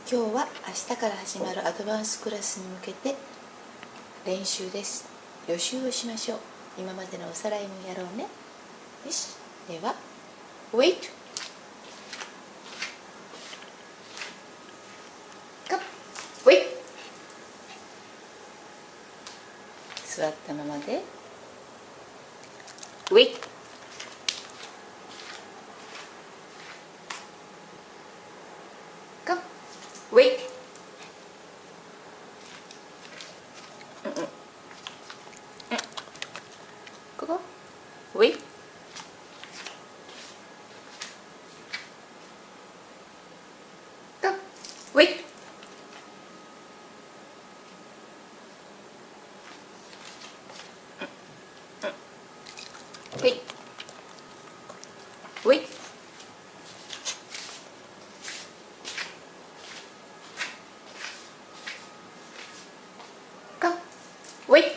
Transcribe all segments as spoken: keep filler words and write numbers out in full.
今日は明日から始まるアドバンスクラスに向けて練習です。予習をしましょう。今までのおさらいもやろうね。よし、では Wait Come Wait 座ったままで Wait Come Wait うんうんうんここ Wait Come Wait はいWait Come Wait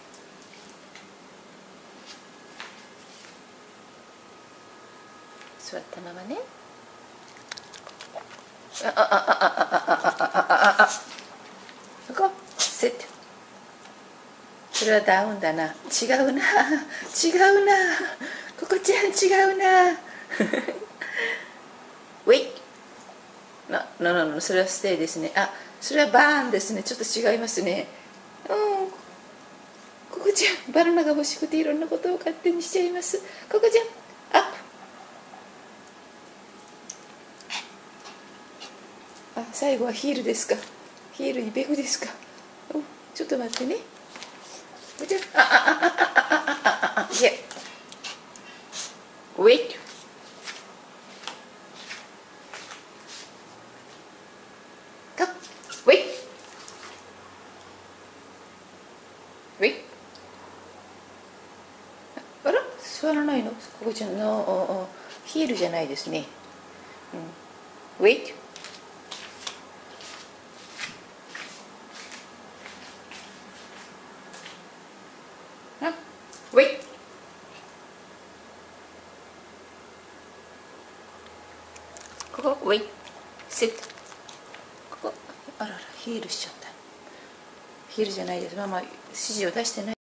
座ったままね。あああああああああそこセット。それはダウンだな。違うな違うなここちゃん違うなウェイな、な、な、な、それはステイですね。あ、それはバーンですね。ちょっと違いますね。うんここちゃんバナナが欲しくていろんなことを勝手にしちゃいます。ここちゃんアップ。あ、最後はヒールですか。ヒールにペグですか。おちょっと待ってね。ここちゃんあああああああああいやWait Come Wait Wait あら座らないのここちゃんのヒールじゃないですね、うん、Waitあ Wait ここ Wait Sit ここあららヒールしちゃった。ヒールじゃないです。ママ指示を出してない。